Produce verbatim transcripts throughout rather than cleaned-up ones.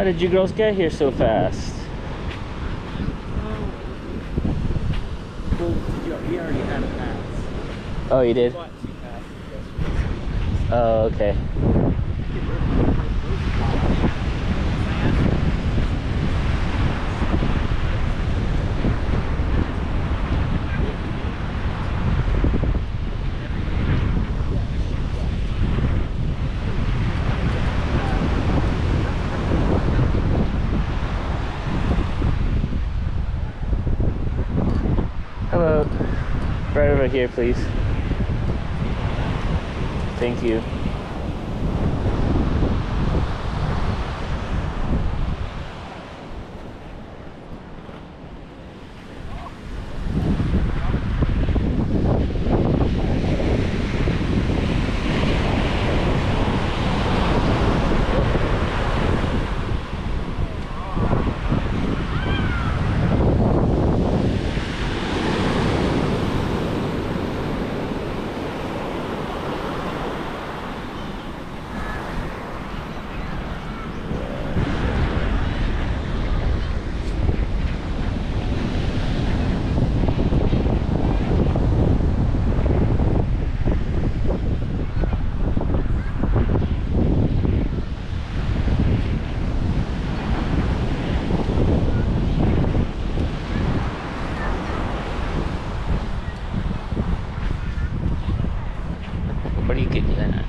How did you girls get here so fast? Well, did you, we already had a pass. Oh, you did? We bought two passes yesterday. Oh, okay. Hello. Right over here, please. Thank you. What are you getting at?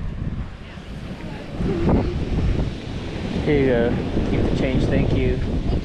Here you go. Keep the change, thank you.